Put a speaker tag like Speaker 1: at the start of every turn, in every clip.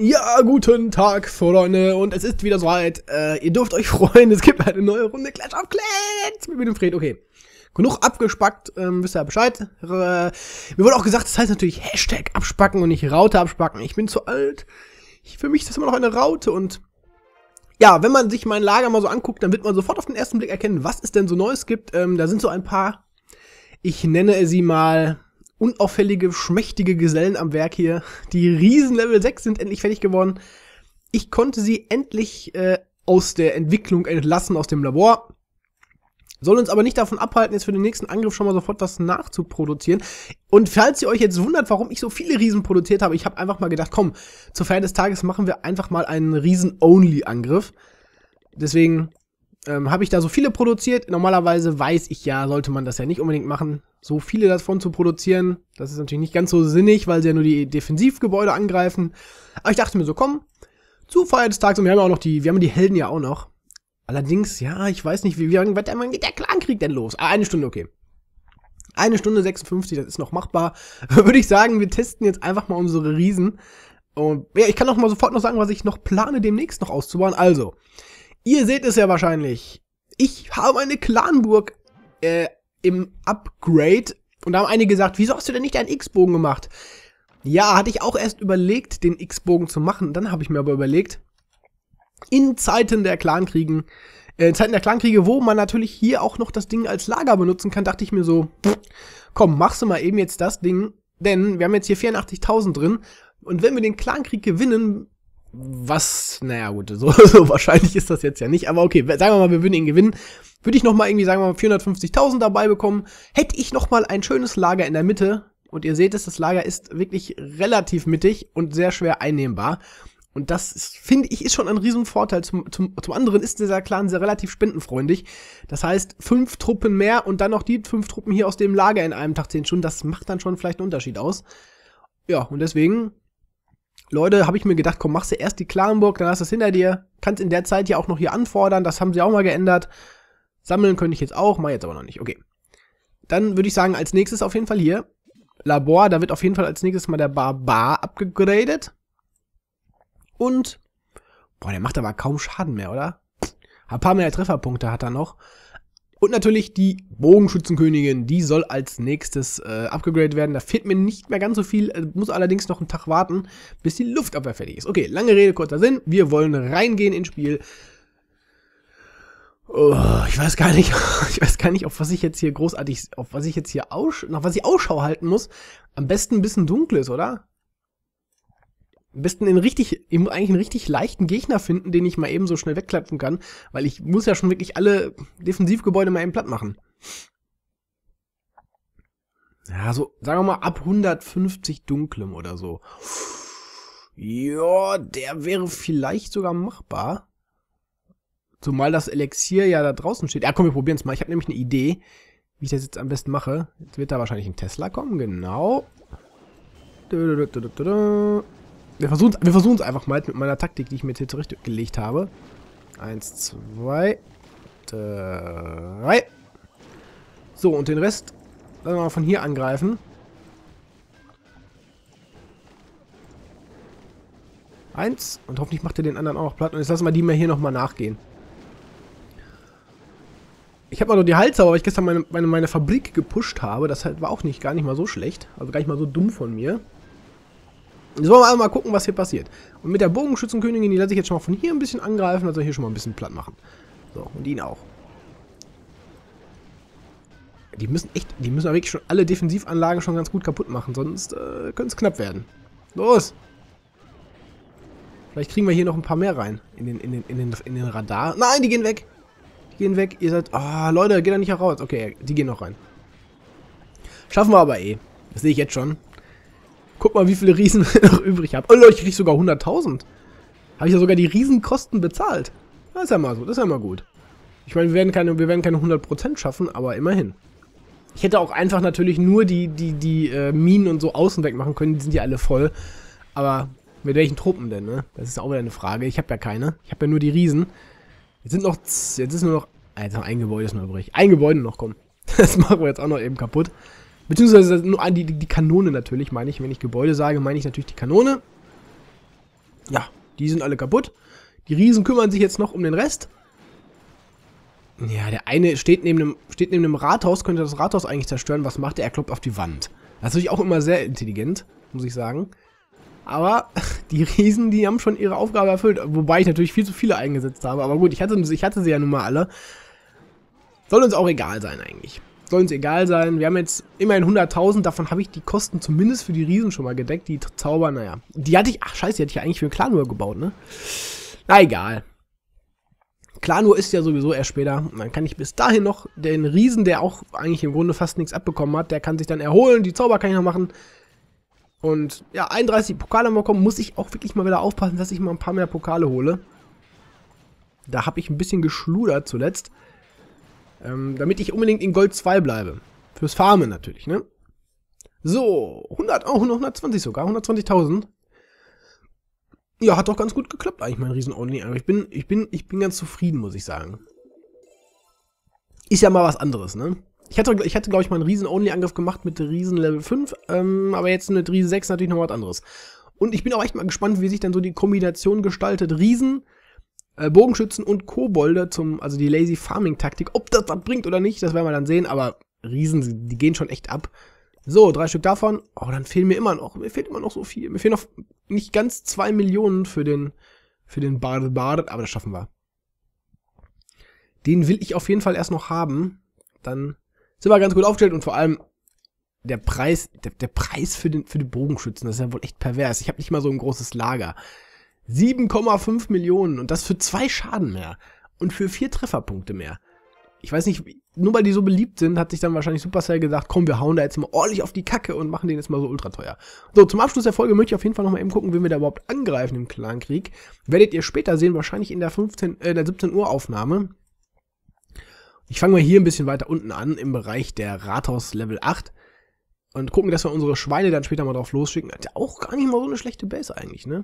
Speaker 1: Ja, guten Tag, Freunde, und es ist wieder soweit. Ihr dürft euch freuen, es gibt eine neue Runde Clash of Clans mit dem Fred. Okay, genug abgespackt, wisst ihr Bescheid. Mir wurde auch gesagt, das heißt natürlich Hashtag abspacken und nicht Raute abspacken. Ich bin zu alt. Für mich ist das immer noch eine Raute und ja, wenn man sich mein Lager mal so anguckt, dann wird man sofort auf den ersten Blick erkennen, was es denn so Neues gibt. Da sind so ein paar, ich nenne sie mal unauffällige, schmächtige Gesellen am Werk hier. Die Riesen Level 6 sind endlich fertig geworden. Ich konnte sie endlich aus der Entwicklung entlassen, aus dem Labor. Soll uns aber nicht davon abhalten, jetzt für den nächsten Angriff schon mal sofort was nachzuproduzieren. Und falls ihr euch jetzt wundert, warum ich so viele Riesen produziert habe, ich habe einfach mal gedacht, komm, zur Feier des Tages machen wir einfach mal einen Riesen-Only-Angriff. Deswegen habe ich da so viele produziert. Normalerweise weiß ich ja, sollte man das ja nicht unbedingt machen, so viele davon zu produzieren. Das ist natürlich nicht ganz so sinnig, weil sie ja nur die Defensivgebäude angreifen. Aber ich dachte mir so, komm, zur Feier des Tages, und wir haben ja auch noch die Helden ja auch noch. Allerdings, ja, ich weiß nicht, wie geht der Clankrieg denn los? Eine Stunde, okay. 1 Stunde 56, das ist noch machbar. Würde ich sagen, wir testen jetzt einfach mal unsere Riesen. Und ja, ich kann auch mal sofort noch sagen, was ich noch plane, demnächst noch auszubauen. Also, ihr seht es ja wahrscheinlich. Ich habe eine Clanburg im Upgrade. Und da haben einige gesagt, wieso hast du denn nicht einen X-Bogen gemacht? Ja, hatte ich auch erst überlegt, den X-Bogen zu machen. Dann habe ich mir aber überlegt, in Zeiten der Clankriege, wo man natürlich hier auch noch das Ding als Lager benutzen kann, dachte ich mir so, komm, machst du mal eben jetzt das Ding, denn wir haben jetzt hier 84.000 drin und wenn wir den Clankrieg gewinnen, was, naja gut, so wahrscheinlich ist das jetzt ja nicht, aber okay, sagen wir mal, wir würden ihn gewinnen, würde ich nochmal irgendwie, sagen wir mal, 450.000 dabei bekommen, hätte ich nochmal ein schönes Lager in der Mitte und ihr seht es, das Lager ist wirklich relativ mittig und sehr schwer einnehmbar. Und das, finde ich, ist schon ein Riesenvorteil. Zum anderen ist dieser Clan sehr relativ spendenfreundlich. Das heißt, 5 Truppen mehr und dann noch die 5 Truppen hier aus dem Lager in einem Tag 10 Stunden. Das macht dann schon vielleicht einen Unterschied aus. Ja, und deswegen, Leute, habe ich mir gedacht, komm, machst du erst die Clanburg, dann hast du es hinter dir. Kannst in der Zeit ja auch noch hier anfordern. Das haben sie auch mal geändert. Sammeln könnte ich jetzt auch, mach jetzt aber noch nicht. Okay. Dann würde ich sagen, als nächstes auf jeden Fall hier Labor. Da wird auf jeden Fall als nächstes mal der Barbar abgegradet. Und, boah, der macht aber kaum Schaden mehr, oder? Ein paar mehr Trefferpunkte hat er noch. Und natürlich die Bogenschützenkönigin, die soll als nächstes abgegradet werden. Da fehlt mir nicht mehr ganz so viel, muss allerdings noch einen Tag warten, bis die Luftabwehr fertig ist. Okay, lange Rede, kurzer Sinn. Wir wollen reingehen ins Spiel. Oh, ich weiß gar nicht, auf was ich jetzt hier großartig, auf was ich jetzt hier nach was ich Ausschau halten muss. Am besten ein bisschen dunkles, oder? Am besten ich muss eigentlich einen richtig leichten Gegner finden, den ich mal eben so schnell wegklatschen kann, weil ich muss ja schon wirklich alle Defensivgebäude mal eben platt machen. Ja, so, sagen wir mal, ab 150 dunklem oder so. Ja, der wäre vielleicht sogar machbar. Zumal das Elixier ja da draußen steht. Ja, komm, wir probieren es mal. Ich habe nämlich eine Idee, wie ich das jetzt am besten mache. Jetzt wird da wahrscheinlich ein Tesla kommen, genau. Wir versuchen es einfach mal mit meiner Taktik, die ich mir jetzt zurechtgelegt habe. 1, 2, 3. So, und den Rest lassen wir mal von hier angreifen. 1. Und hoffentlich macht er den anderen auch noch platt. Und jetzt lassen wir die mal hier nochmal nachgehen. Ich habe mal nur die Halsauer, weil ich gestern meine Fabrik gepusht habe. Das war auch gar nicht mal so schlecht. Also gar nicht mal so dumm von mir. Jetzt wollen wir also mal gucken, was hier passiert. Und mit der Bogenschützenkönigin, die lasse ich jetzt schon mal von hier ein bisschen angreifen, also hier schon mal ein bisschen platt machen. So, und ihn auch. Die müssen ja wirklich schon alle Defensivanlagen schon ganz gut kaputt machen, sonst könnte es knapp werden. Los! Vielleicht kriegen wir hier noch ein paar mehr rein in den Radar. Nein, die gehen weg! Die gehen weg, ihr seid... Leute, geht da nicht heraus. Okay, die gehen noch rein. Schaffen wir aber eh. Das sehe ich jetzt schon. Guck mal, wie viele Riesen wir noch übrig haben. Oh Leute, ich krieg sogar 100.000. Habe ich ja sogar die Riesenkosten bezahlt. Das ist ja mal so, das ist ja mal gut. Ich meine, wir werden keine 100% schaffen, aber immerhin. Ich hätte auch einfach natürlich nur die Minen und so außen weg machen können, die sind ja alle voll. Aber mit welchen Truppen denn, ne? Das ist auch wieder eine Frage. Ich habe ja keine. Ich habe ja nur die Riesen. Jetzt ist nur noch ein Gebäude ist noch übrig. Ein Gebäude noch, komm. Das machen wir jetzt auch noch eben kaputt. Beziehungsweise nur die Kanone natürlich, meine ich. Wenn ich Gebäude sage, meine ich natürlich die Kanone. Ja, die sind alle kaputt. Die Riesen kümmern sich jetzt noch um den Rest. Ja, der eine steht neben einem Rathaus, könnte das Rathaus eigentlich zerstören. Was macht er? Er kloppt auf die Wand. Das ist natürlich auch immer sehr intelligent, muss ich sagen. Aber die Riesen, die haben schon ihre Aufgabe erfüllt. Wobei ich natürlich viel zu viele eingesetzt habe. Aber gut, ich hatte sie ja nun mal alle. Soll uns auch egal sein eigentlich. Soll uns egal sein. Wir haben jetzt immerhin 100.000. Davon habe ich die Kosten zumindest für die Riesen schon mal gedeckt. Die Zauber, naja. Die hatte ich, ach scheiße, die hatte ich ja eigentlich für Clan nur gebaut, ne? Na egal. Clan ist ja sowieso erst später. Und dann kann ich bis dahin noch den Riesen, der auch eigentlich im Grunde fast nichts abbekommen hat, der kann sich dann erholen. Die Zauber kann ich noch machen. Und ja, 31 Pokale haben wir bekommen. Muss ich auch wirklich mal wieder aufpassen, dass ich mal ein paar mehr Pokale hole. Da habe ich ein bisschen geschludert zuletzt. Damit ich unbedingt in Gold 2 bleibe. Fürs Farmen natürlich, ne? So, 120 sogar, 120.000. Ja, hat doch ganz gut geklappt eigentlich, mein Riesen-Only. Aber ich bin ganz zufrieden, muss ich sagen. Ist ja mal was anderes, ne? Ich hatte glaube ich, mal einen Riesen-Only-Angriff gemacht mit Riesen Level 5, aber jetzt mit Riesen 6 natürlich noch was anderes. Und ich bin auch echt mal gespannt, wie sich dann so die Kombination gestaltet. Riesen, Bogenschützen und Kobolde also die Lazy Farming Taktik. Ob das was bringt oder nicht, das werden wir dann sehen, aber Riesen, die gehen schon echt ab. So, 3 Stück davon. Oh, dann fehlt mir fehlt immer noch so viel. Mir fehlen noch nicht ganz 2 Millionen für den Bard, aber das schaffen wir. Den will ich auf jeden Fall erst noch haben. Dann sind wir ganz gut aufgestellt und vor allem der Preis für die Bogenschützen, das ist ja wohl echt pervers. Ich habe nicht mal so ein großes Lager. 7,5 Millionen und das für 2 Schaden mehr und für 4 Trefferpunkte mehr. Ich weiß nicht, nur weil die so beliebt sind, hat sich dann wahrscheinlich Supercell gesagt, komm, wir hauen da jetzt mal ordentlich auf die Kacke und machen den jetzt mal so ultra teuer. So, zum Abschluss der Folge möchte ich auf jeden Fall noch mal eben gucken, wen wir da überhaupt angreifen im Clankrieg. Werdet ihr später sehen, wahrscheinlich in der 17 Uhr Aufnahme. Ich fange mal hier ein bisschen weiter unten an, im Bereich der Rathaus Level 8. Und gucken, dass wir unsere Schweine dann später mal drauf losschicken. Hat ja auch gar nicht mal so eine schlechte Base eigentlich, ne?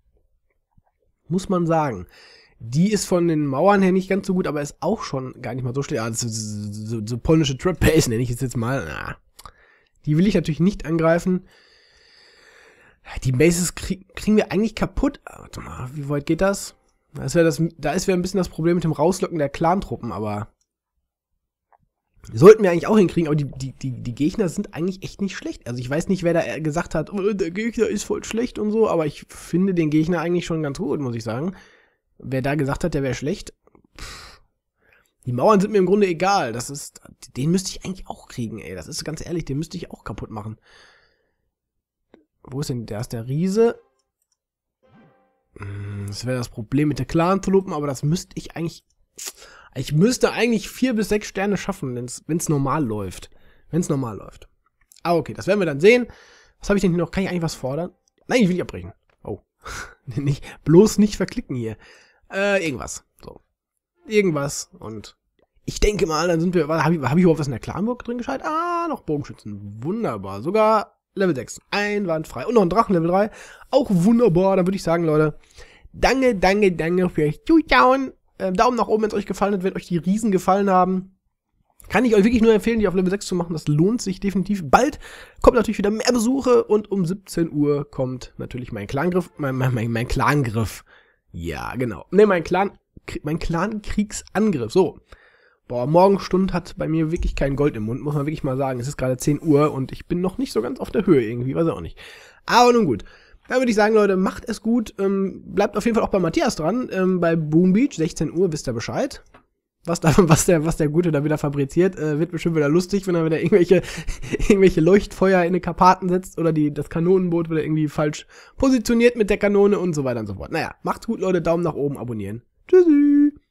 Speaker 1: Muss man sagen. Die ist von den Mauern her nicht ganz so gut, aber ist auch schon gar nicht mal so schlecht. Also so polnische Trap Base nenne ich es jetzt mal. Na, die will ich natürlich nicht angreifen. Die Bases kriegen wir eigentlich kaputt. Warte mal, wie weit geht das? Da ist wieder ein bisschen das Problem mit dem Rauslocken der Clan-Truppen, aber sollten wir eigentlich auch hinkriegen, aber die Gegner sind eigentlich echt nicht schlecht. Also ich weiß nicht, wer da gesagt hat, oh, der Gegner ist voll schlecht und so, aber ich finde den Gegner eigentlich schon ganz gut, muss ich sagen. Wer da gesagt hat, der wäre schlecht, die Mauern sind mir im Grunde egal. Den müsste ich eigentlich auch kriegen, ey. Das ist ganz ehrlich, den müsste ich auch kaputt machen. Wo ist denn, da ist der Riese. Das wäre das Problem mit der Clan-Truppen, aber das müsste ich eigentlich... Ich müsste eigentlich 4 bis 6 Sterne schaffen, wenn es normal läuft. Wenn es normal läuft. Ah, okay, das werden wir dann sehen. Was habe ich denn hier noch? Kann ich eigentlich was fordern? Nein, ich will nicht abbrechen. Oh. Bloß nicht verklicken hier. Irgendwas. So. Irgendwas. Und ich denke mal, dann sind wir... Habe ich überhaupt was in der Clanburg drin gescheit? Ah, noch Bogenschützen. Wunderbar. Sogar Level 6. Einwandfrei. Und noch ein Drachen Level 3. Auch wunderbar. Dann würde ich sagen, Leute, danke fürs Zuschauen. Daumen nach oben, wenn es euch gefallen hat, wenn euch die Riesen gefallen haben. Kann ich euch wirklich nur empfehlen, die auf Level 6 zu machen. Das lohnt sich definitiv. Bald kommt natürlich wieder mehr Besuche und um 17 Uhr kommt natürlich mein Clangriff. Mein Clangriff. Ja, genau. Ne, mein Clan-Kriegsangriff. So. Boah, Morgenstund hat bei mir wirklich kein Gold im Mund, muss man wirklich mal sagen. Es ist gerade 10 Uhr und ich bin noch nicht so ganz auf der Höhe irgendwie, weiß ich auch nicht. Aber nun gut. Dann würde ich sagen, Leute, macht es gut. Bleibt auf jeden Fall auch bei Matthias dran. Bei Boom Beach, 16 Uhr, wisst ihr Bescheid. Was der Gute da wieder fabriziert, wird bestimmt wieder lustig, wenn er wieder irgendwelche Leuchtfeuer in die Karpaten setzt oder das Kanonenboot wieder irgendwie falsch positioniert mit der Kanone und so weiter und so fort. Naja, macht's gut, Leute. Daumen nach oben, abonnieren. Tschüssi.